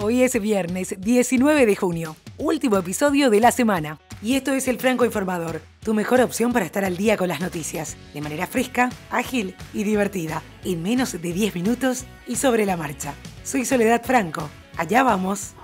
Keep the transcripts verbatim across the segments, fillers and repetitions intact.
Hoy es viernes diecinueve de junio, último episodio de la semana. Y esto es El Franco Informador, tu mejor opción para estar al día con las noticias, de manera fresca, ágil y divertida, en menos de diez minutos y sobre la marcha. Soy Soledad Franco, allá vamos.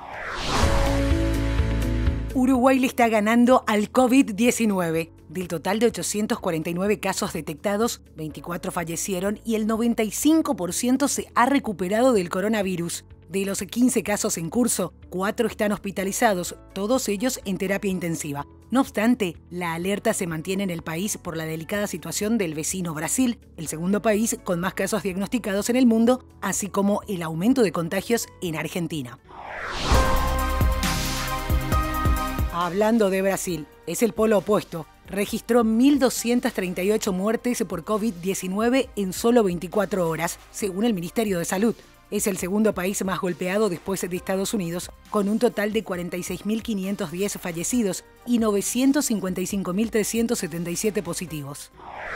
Uruguay le está ganando al COVID diecinueve. Del total de ochocientos cuarenta y nueve casos detectados, veinticuatro fallecieron y el noventa y cinco por ciento se ha recuperado del coronavirus. De los quince casos en curso, cuatro están hospitalizados, todos ellos en terapia intensiva. No obstante, la alerta se mantiene en el país por la delicada situación del vecino Brasil, el segundo país con más casos diagnosticados en el mundo, así como el aumento de contagios en Argentina. Hablando de Brasil, es el polo opuesto. Registró mil doscientas treinta y ocho muertes por COVID diecinueve en solo veinticuatro horas, según el Ministerio de Salud. Es el segundo país más golpeado después de Estados Unidos, con un total de cuarenta y seis mil quinientos diez fallecidos y novecientos cincuenta y cinco mil trescientos setenta y siete positivos.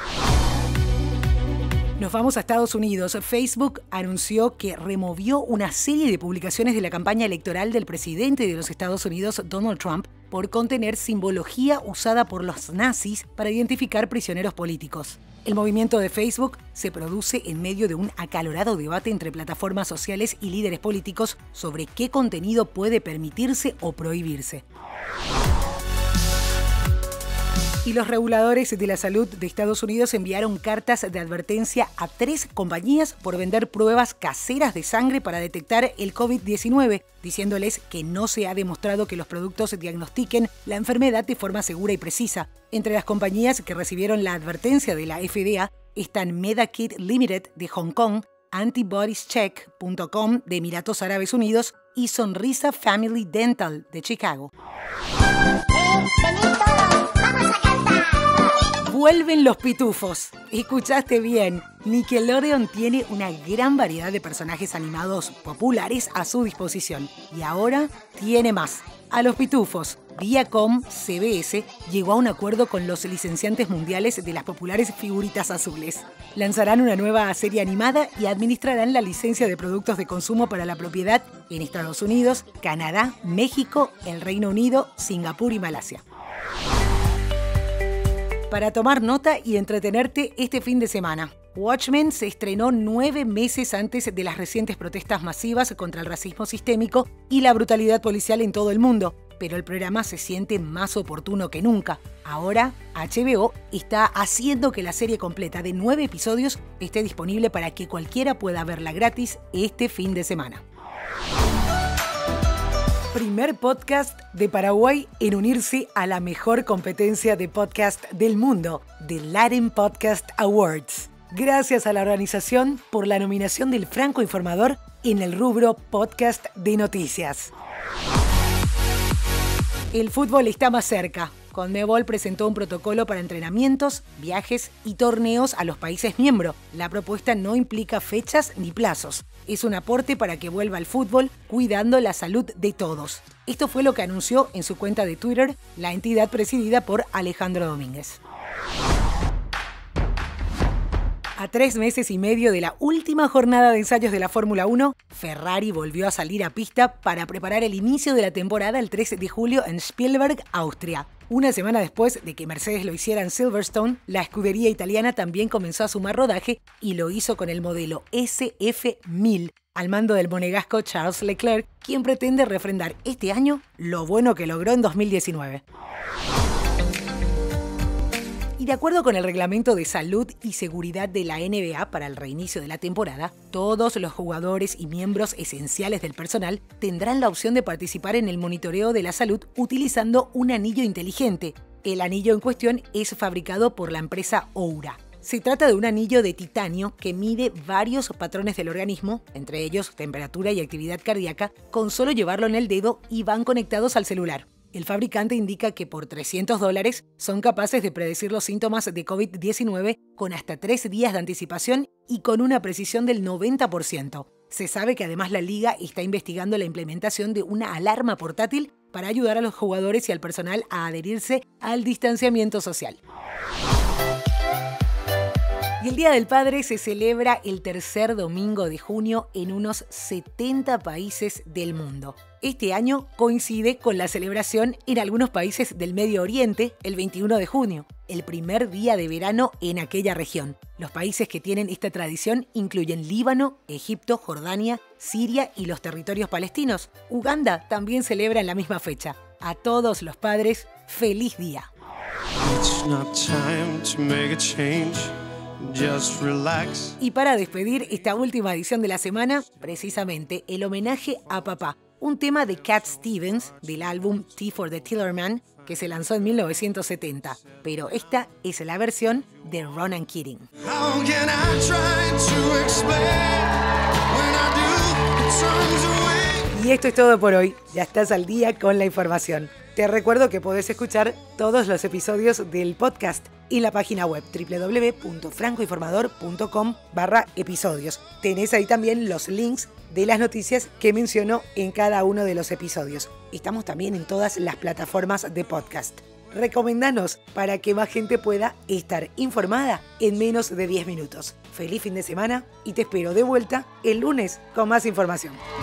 Nos vamos a Estados Unidos. Facebook anunció que removió una serie de publicaciones de la campaña electoral del presidente de los Estados Unidos, Donald Trump, por contener simbología usada por los nazis para identificar prisioneros políticos. El movimiento de Facebook se produce en medio de un acalorado debate entre plataformas sociales y líderes políticos sobre qué contenido puede permitirse o prohibirse. Y los reguladores de la salud de Estados Unidos enviaron cartas de advertencia a tres compañías por vender pruebas caseras de sangre para detectar el COVID diecinueve, diciéndoles que no se ha demostrado que los productos diagnostiquen la enfermedad de forma segura y precisa. Entre las compañías que recibieron la advertencia de la F D A están Medakit Limited de Hong Kong, Antibodiescheck punto com de Emiratos Árabes Unidos y Sonrisa Family Dental de Chicago. Vuelven los pitufos. Escuchaste bien. Nickelodeon tiene una gran variedad de personajes animados populares a su disposición. Y ahora tiene más. A los pitufos, Viacom C B S llegó a un acuerdo con los licenciantes mundiales de las populares figuritas azules. Lanzarán una nueva serie animada y administrarán la licencia de productos de consumo para la propiedad en Estados Unidos, Canadá, México, el Reino Unido, Singapur y Malasia. Para tomar nota y entretenerte este fin de semana, Watchmen se estrenó nueve meses antes de las recientes protestas masivas contra el racismo sistémico y la brutalidad policial en todo el mundo, pero el programa se siente más oportuno que nunca. Ahora, H B O está haciendo que la serie completa de nueve episodios esté disponible para que cualquiera pueda verla gratis este fin de semana. Primer podcast de Paraguay en unirse a la mejor competencia de podcast del mundo, The Latin Podcast Awards. Gracias a la organización por la nominación del Franco Informador en el rubro Podcast de Noticias. El fútbol está más cerca. Conmebol presentó un protocolo para entrenamientos, viajes y torneos a los países miembros. La propuesta no implica fechas ni plazos. Es un aporte para que vuelva al fútbol, cuidando la salud de todos. Esto fue lo que anunció en su cuenta de Twitter la entidad presidida por Alejandro Domínguez. A tres meses y medio de la última jornada de ensayos de la Fórmula uno, Ferrari volvió a salir a pista para preparar el inicio de la temporada el trece de julio en Spielberg, Austria. Una semana después de que Mercedes lo hiciera en Silverstone, la escudería italiana también comenzó a sumar rodaje y lo hizo con el modelo S F mil, al mando del monegasco Charles Leclerc, quien pretende refrendar este año lo bueno que logró en dos mil diecinueve. Y de acuerdo con el Reglamento de Salud y Seguridad de la N B A para el reinicio de la temporada, todos los jugadores y miembros esenciales del personal tendrán la opción de participar en el monitoreo de la salud utilizando un anillo inteligente. El anillo en cuestión es fabricado por la empresa Oura. Se trata de un anillo de titanio que mide varios patrones del organismo, entre ellos temperatura y actividad cardíaca, con solo llevarlo en el dedo y van conectados al celular. El fabricante indica que por trescientos dólares son capaces de predecir los síntomas de COVID diecinueve con hasta tres días de anticipación y con una precisión del noventa por ciento. Se sabe que además la liga está investigando la implementación de una alarma portátil para ayudar a los jugadores y al personal a adherirse al distanciamiento social. Y el Día del Padre se celebra el tercer domingo de junio en unos setenta países del mundo. Este año coincide con la celebración en algunos países del Medio Oriente el veintiuno de junio, el primer día de verano en aquella región. Los países que tienen esta tradición incluyen Líbano, Egipto, Jordania, Siria y los territorios palestinos. Uganda también celebra en la misma fecha. A todos los padres, ¡feliz día! It's not time to make a change. Just relax. Y para despedir esta última edición de la semana, precisamente el homenaje a papá, un tema de Cat Stevens del álbum Tea for the Tillerman que se lanzó en mil novecientos setenta, pero esta es la versión de Ronan Keating. How can I try to explain when I do, it turns away? Y esto es todo por hoy, ya estás al día con la información. Te recuerdo que podés escuchar todos los episodios del podcast en la página web doble u doble u doble u punto francoinformador punto com barra episodios. Tenés ahí también los links de las noticias que menciono en cada uno de los episodios. Estamos también en todas las plataformas de podcast. Recomendanos para que más gente pueda estar informada en menos de diez minutos. Feliz fin de semana y te espero de vuelta el lunes con más información.